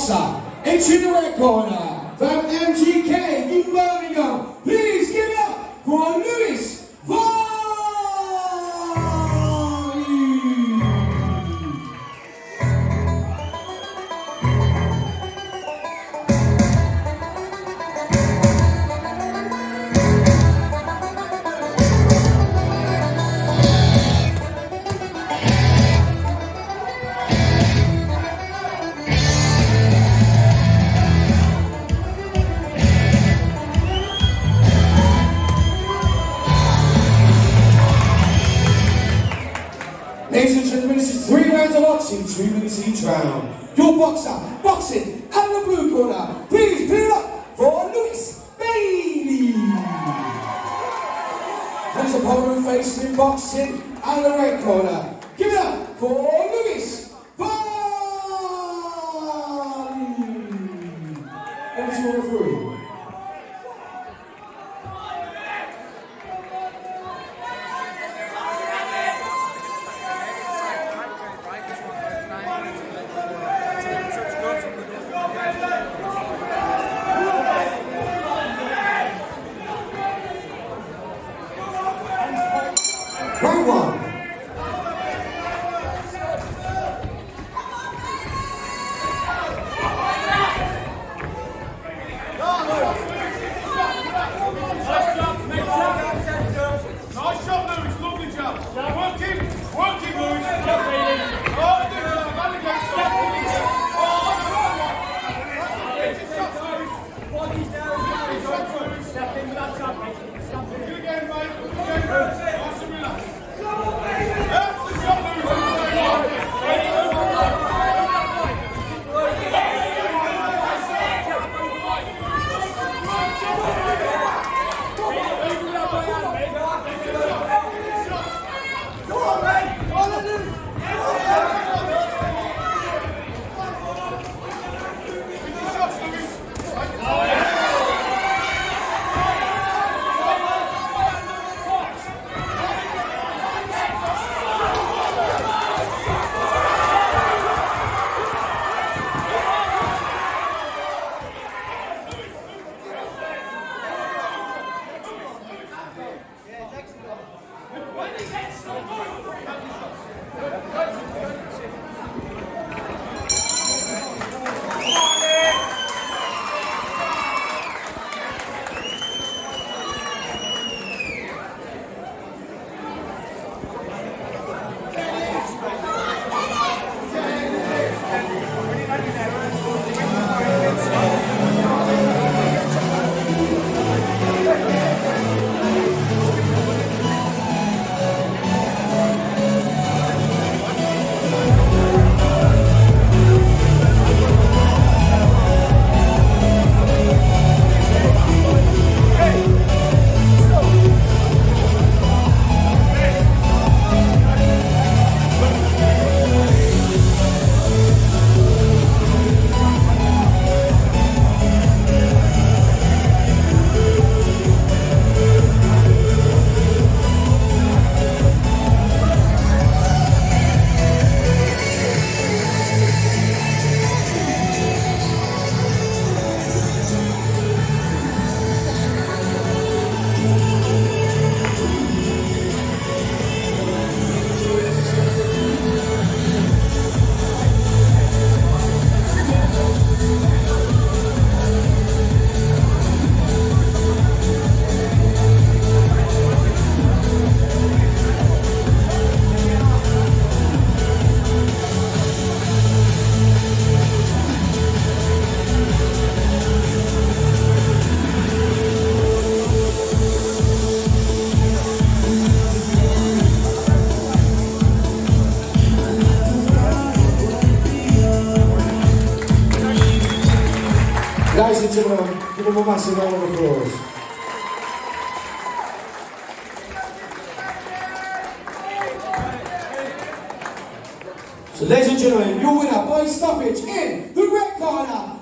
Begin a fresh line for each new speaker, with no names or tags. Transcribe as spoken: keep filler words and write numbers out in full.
boxer, entering the red corner, from M G K in Birmingham. Please give it up for Lewis Varley. Ladies and gentlemen, this is three rounds of boxing, two minutes each round. Your boxer, boxing, and the blue corner. Please put it up for Lewis Bailey. His opponent facing in boxing, and the red corner. Give it up for Lewis Varley. Over to your referee. Round one.
Nice shot, Lewis. Lovely job. Work him. Work him, Lewis. Oh, do it. Man against step. Oh, step in with that jump, mate. Step in. Good again, mate. Good again. Nice and relaxed. That's the shot, Lewis.
Ladies and gentlemen, give them a massive round of applause. So ladies and gentlemen, your winner by stoppage in the red corner,